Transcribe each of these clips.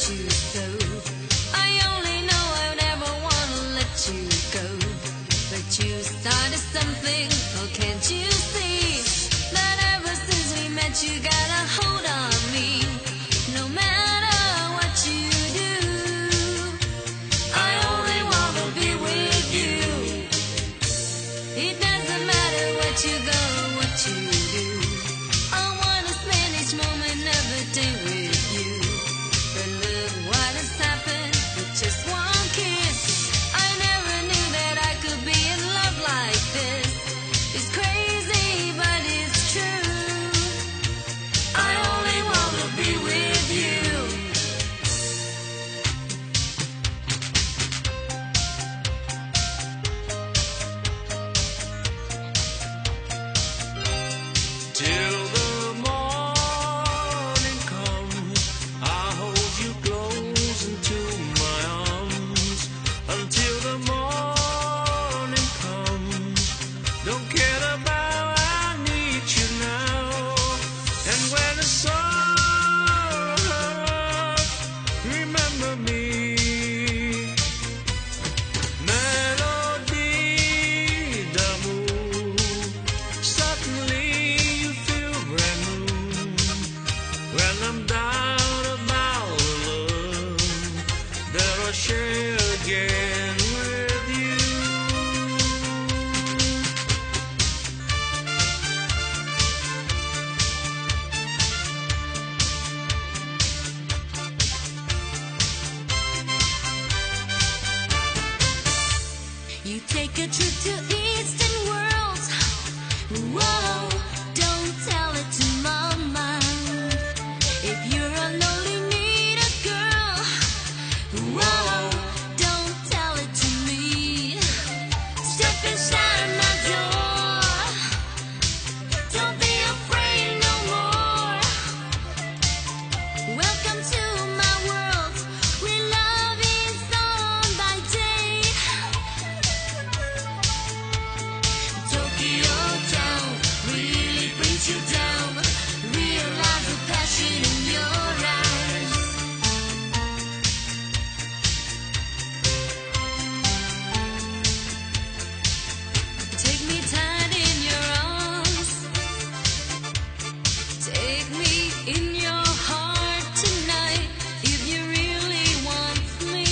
you so. I only know I never wanna let you go, but you started something, oh can't you see that ever since we met you got a hold on me. No matter what you do, I only wanna be with you. It doesn't matter what you go, what you do. I wanna spend each moment of the day with you. But look what has happened with just one kiss. I never knew that I could be in love like this. It's crazy, but it's true. I only wanna be with you. Till the morning comes, I hold you close into my arms. Until the morning comes, don't care about, I need you now. And when the sun comes, remember me. Melody d'amour, suddenly you feel brand new. When I'm down about love that I'll share again with you. You take a trip to Eastern worlds. Whoa, don't tell it to mama. If you're a lonely, need a girl. Whoa, don't tell it to me. Step inside my door. Don't be afraid no more. Welcome to my world, where love is on by day. Tokyo town really brings you down. Realize the passion in your eyes. Take me tight in your arms. Take me in your heart tonight. If you really want me,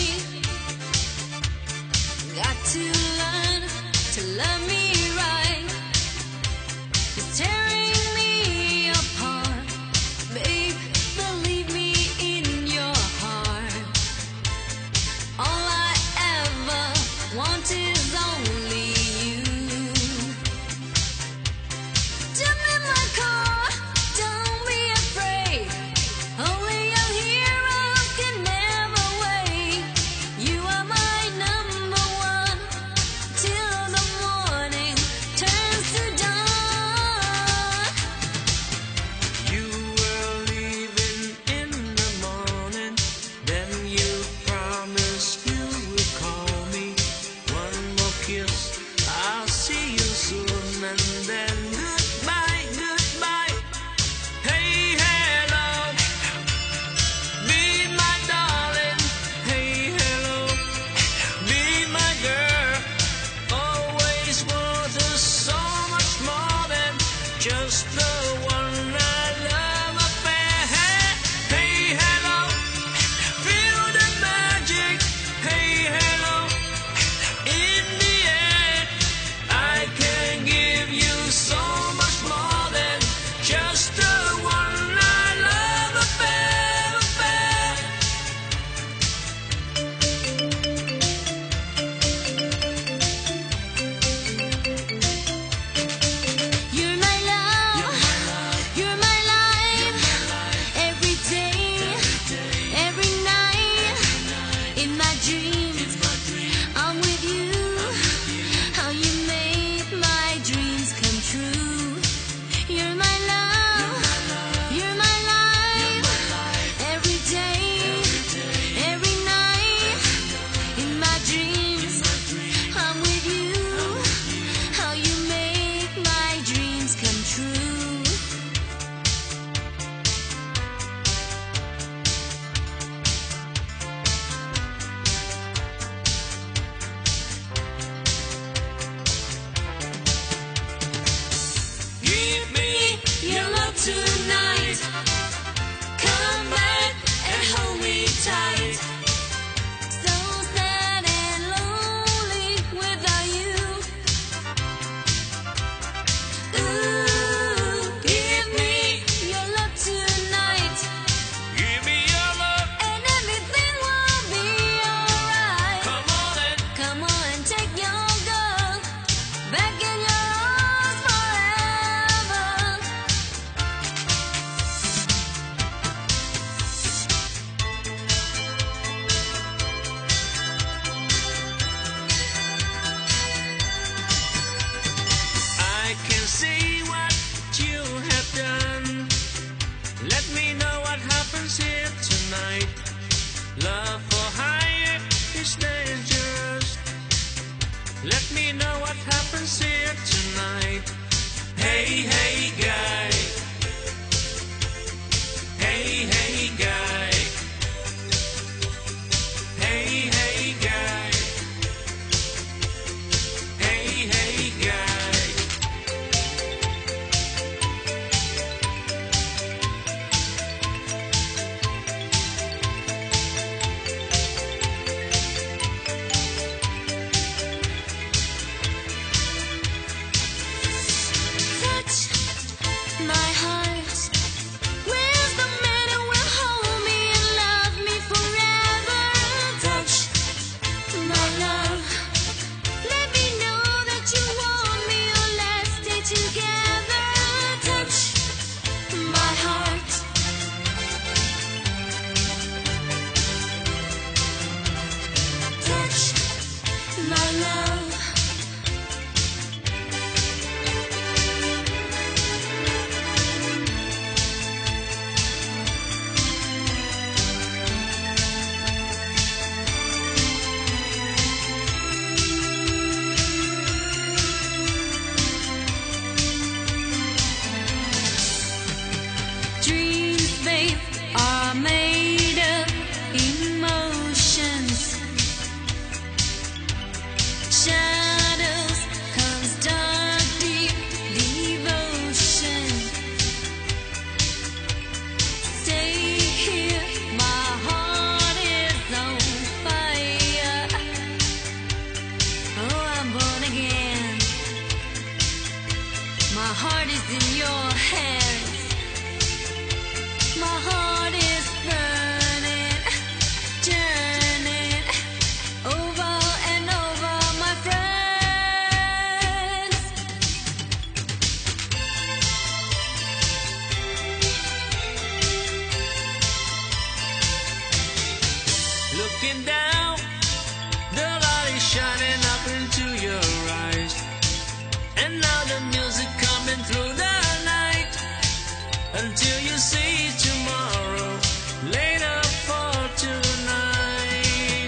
got to learn to love me right. It's tearing me apart. Babe, believe me in your heart. All I ever want is only you. Jump in my car, don't be afraid. Only a hero can never wait. You are my number one till the morning turns to dawn. You were leaving in the morning, then you promised you would call me. One more kiss, I'll see you soon, and then goodbye, goodbye. Hey, hello, be my darling. Hey, hello, be my girl. Always wanted so much more than just the one I love affair. Hey, hello, feel the magic. Hey, hello, in the end, I can give you so much more than just the one I love affair, affair. let me know what happens here tonight. Hey, hey, guy. Hey, hey, guy. Hey, hey, guy. Hey, hey, guy. Looking down, the light is shining up into your eyes. And now the music coming through the night. Until you see tomorrow, later for tonight.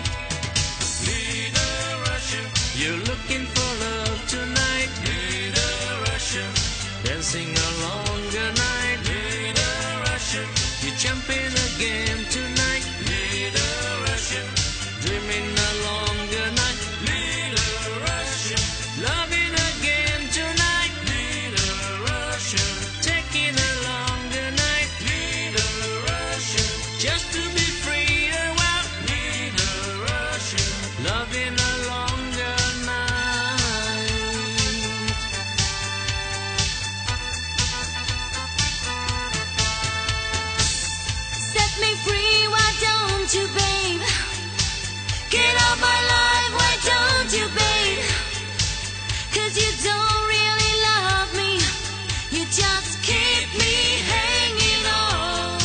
Little Russia, you're looking for love tonight. Little Russia, dancing along the night. Little Russia, you're jumping again tonight. Little Russia, dreaming along the night. Little Russia, loving again tonight. Little Russia, taking along the night. Little Russia, just to be free a while. Little Russia, loving along the night. Set me free, why don't you, babe? Get out my life, why don't you, babe? 'Cause you don't really love me, you just keep me hanging on.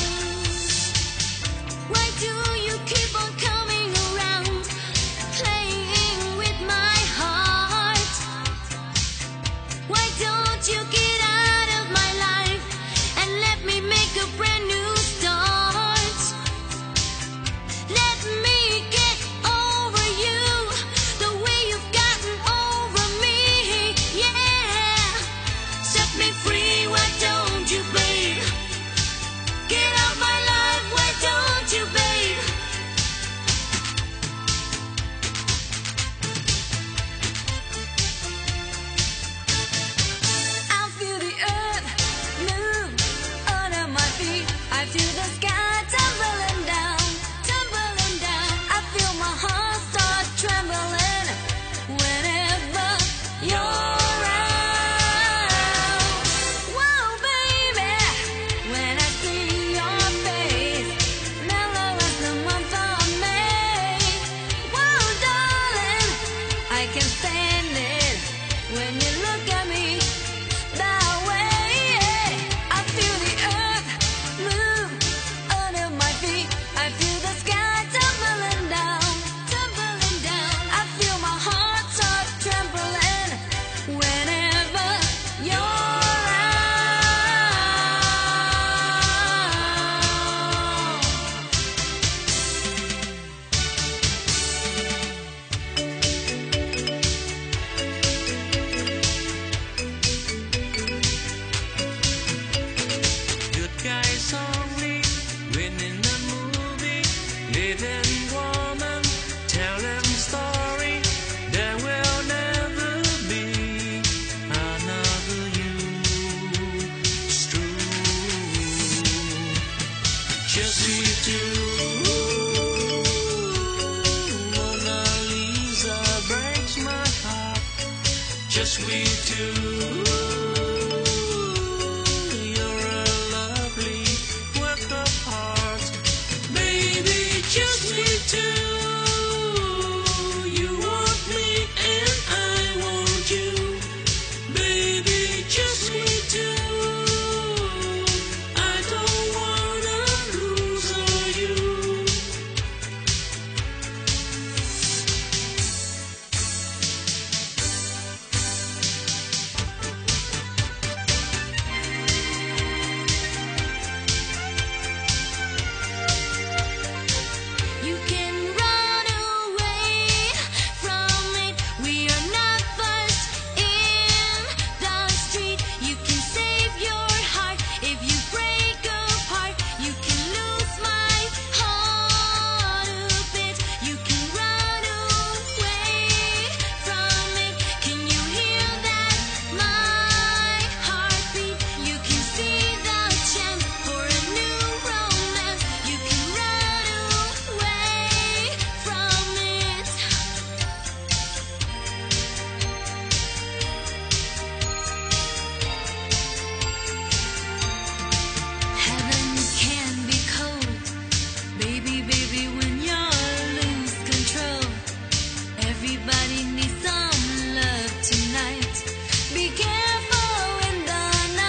Why do you keep on coming around, playing with my heart? Why don't you get out of my life and let me make a brand new start? Let me get over you the way you've gotten over me, yeah. Set me free, why don't you, babe? Get out my life, why don't you, babe? I feel the earth move under my feet. I feel the sky tumbling down, tumbling down. I feel my heart start trembling whenever you're around. Whoa, baby, when I see your face, mellow as the month of May. Whoa, darling, I can stand it when you look at me that way. I feel the earth move under my feet. I feel the sky tumbling down, tumbling down. I feel my heart start trembling whenever you're around. just we two. You're a lovely work of art, baby, just we two. You want me and I want you, baby, just we two. I don't wanna lose you. You can run away from it. We are not first in the street. You can save your heart if you break apart. You can lose my heart a bit. You can run away from it. Can you hear that? My heartbeat. You can see the chance for a new romance. You can run away from it. Heaven can be cold, baby, baby, when you lose control. Everybody needs some love tonight. Be careful in the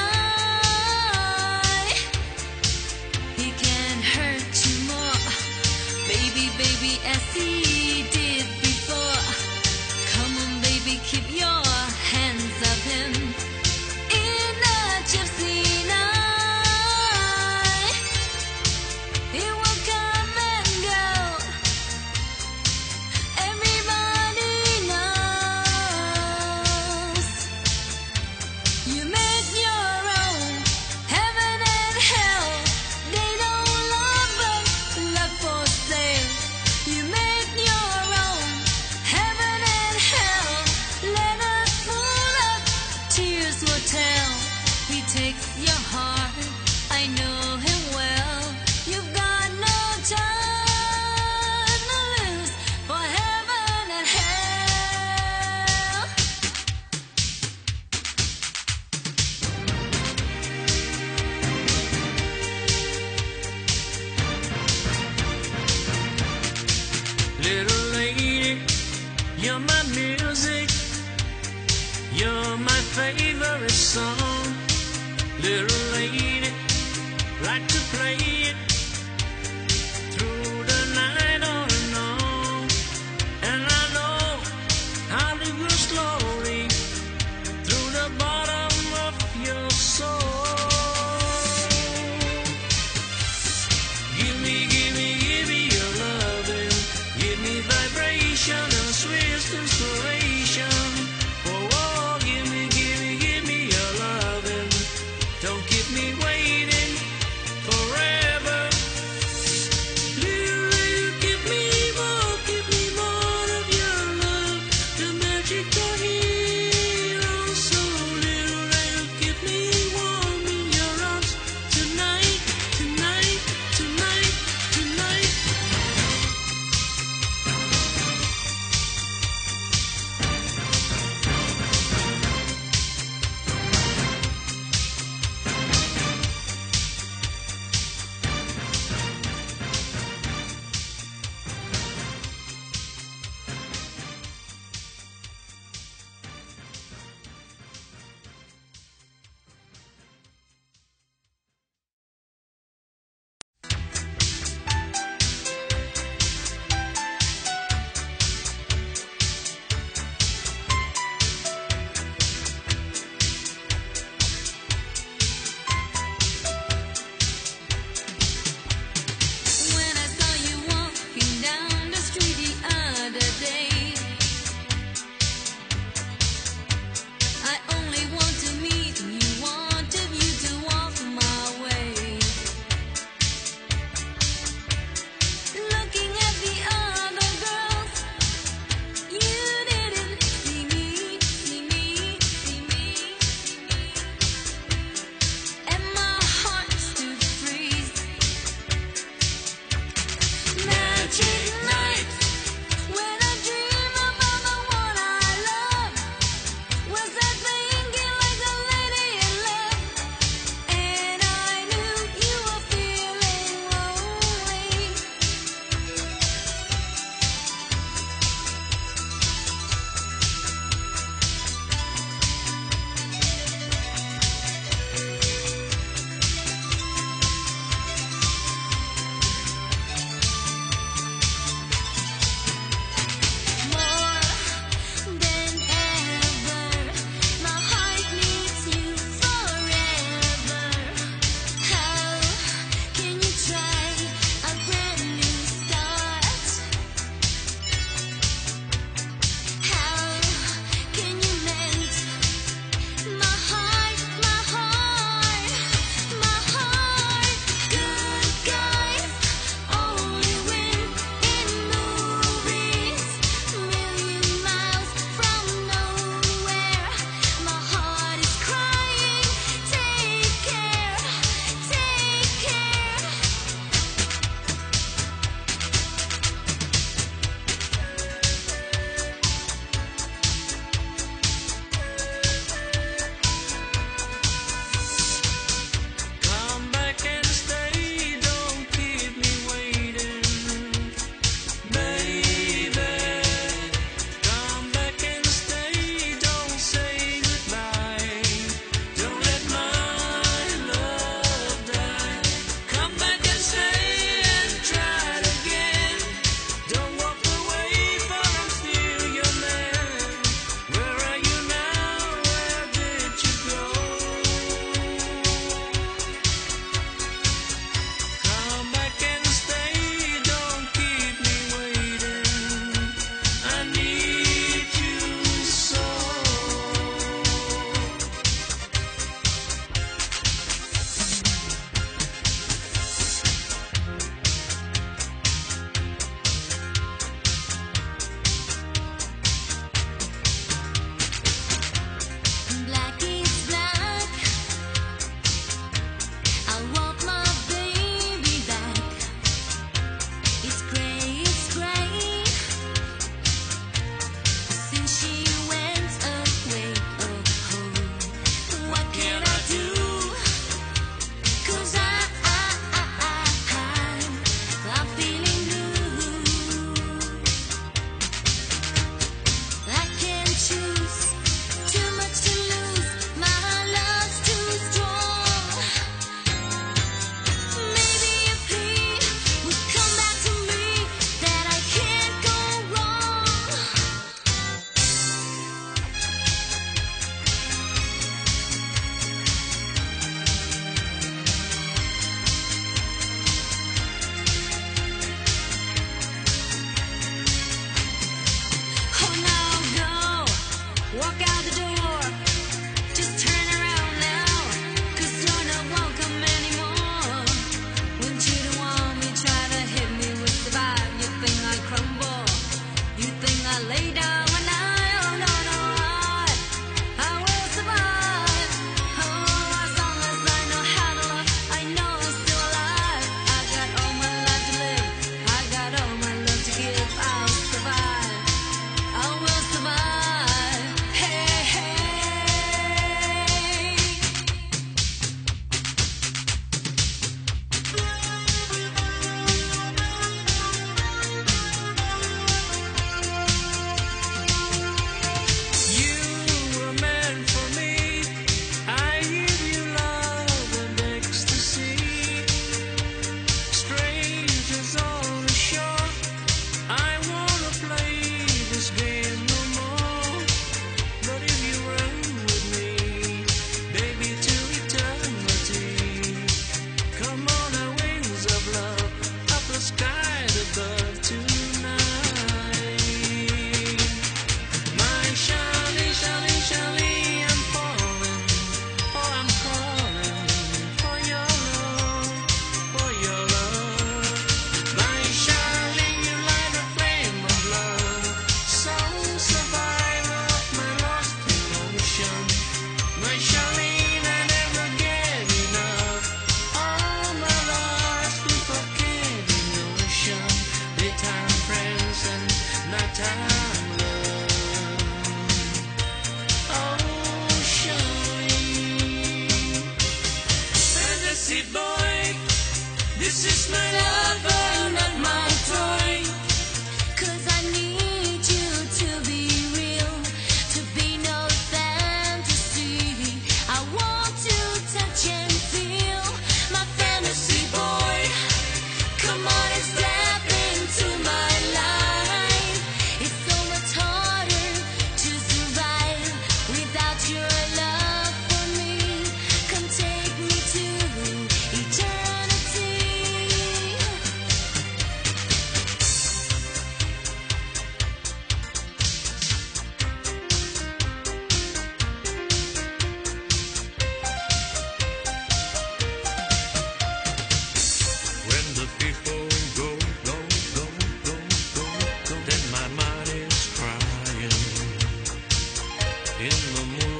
night. He can hurt you more, baby, baby, as he did before. Come on, baby, keep your hands off him. In a gypsy night, it will come and go. Everybody knows. You make your own heaven and hell. They don't love but love for sale. You make your own heaven and hell. Let us pull up, tears will tell. He takes your heart, I know him well. You've got no time to lose for heaven and hell. Little lady, you're my music, you're my favorite song. Little lady, like to play it through the night on and on. And I know how to go slowly through the bottom of your soul. Give me your loving. Give me vibration and sweet inspiration. Oh, oh, give me your loving. Don't keep me waiting forever.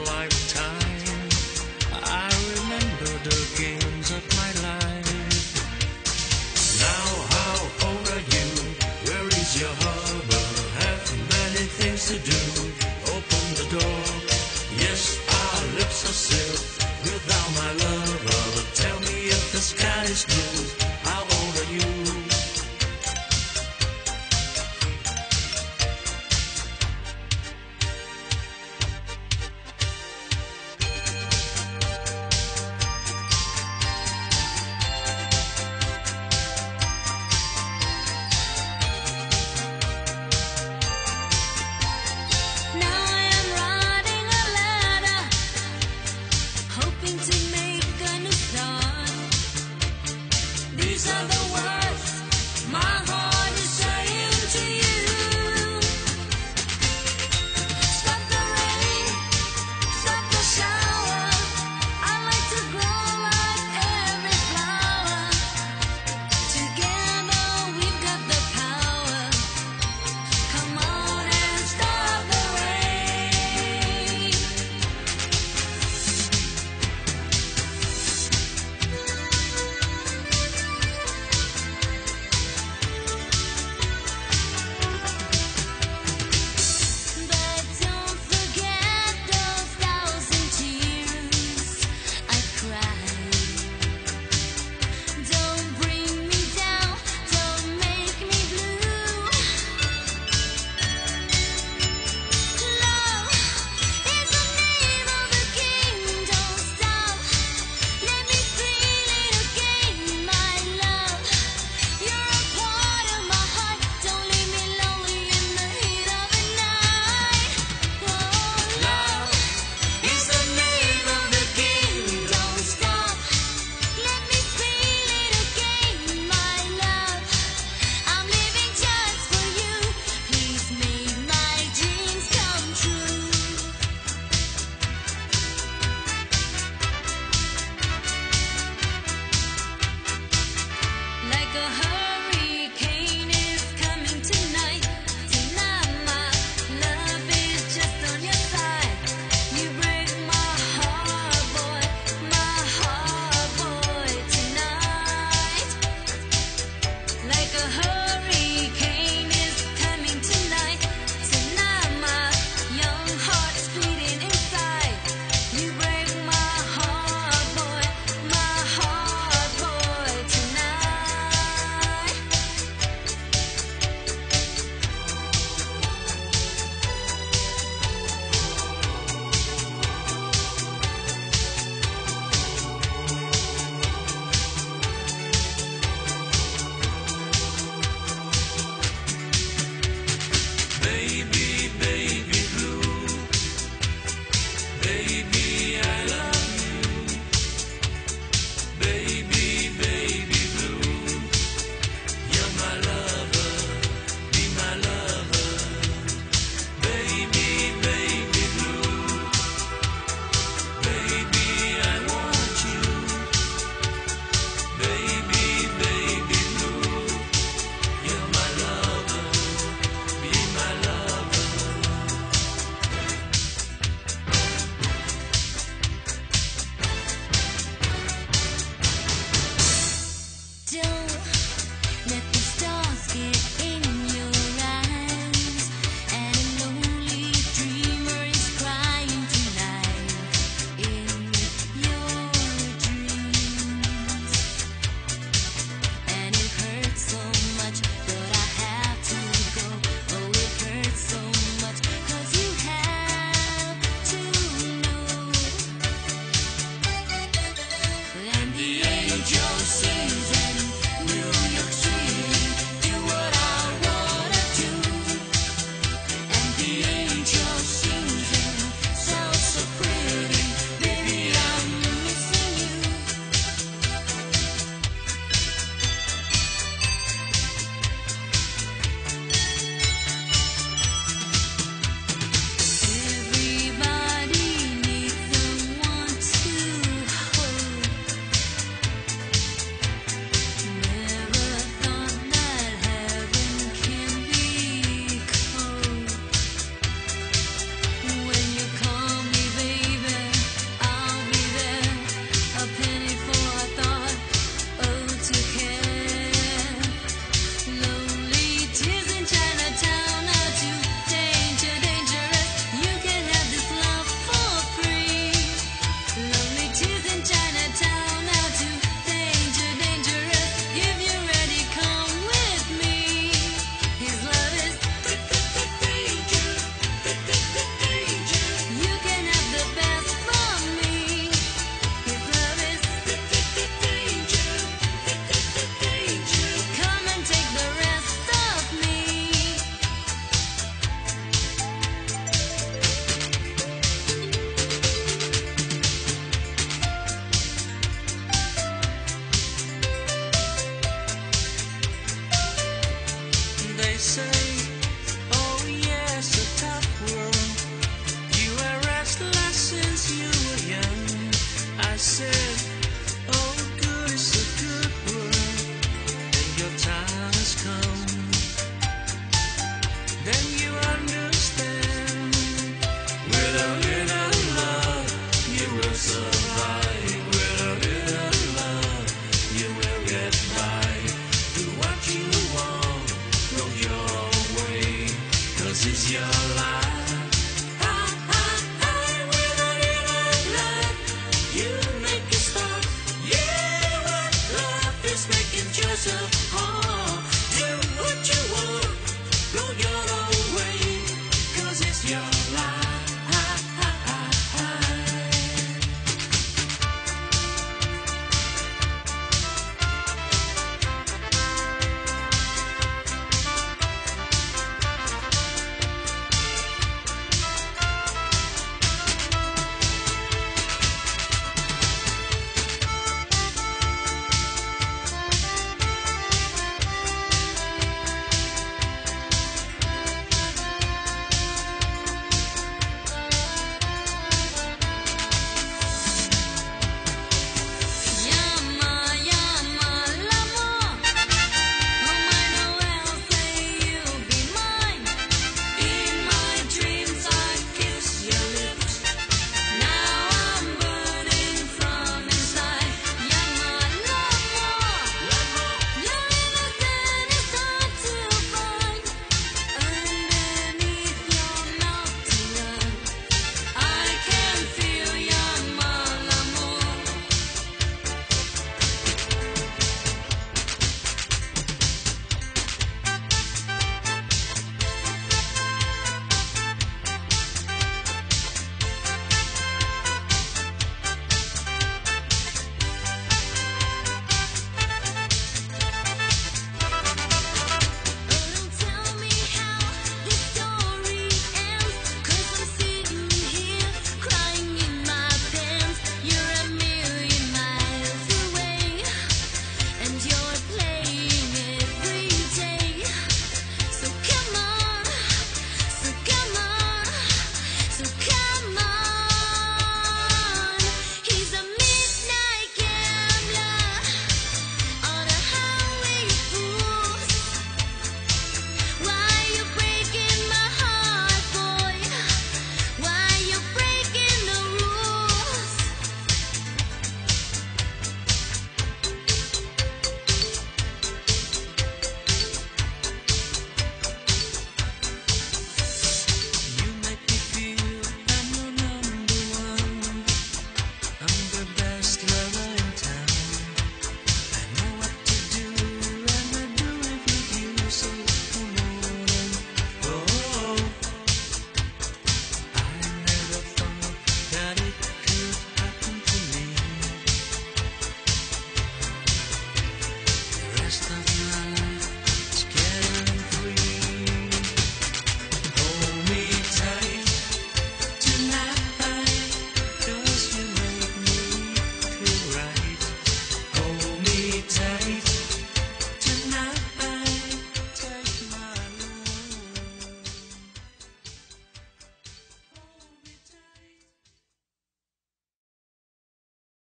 lifetime. I remember the games of my life. Now how old are you? Where is your harbor? Have many things to do. Open the door. Yes, our lips are sealed without my love.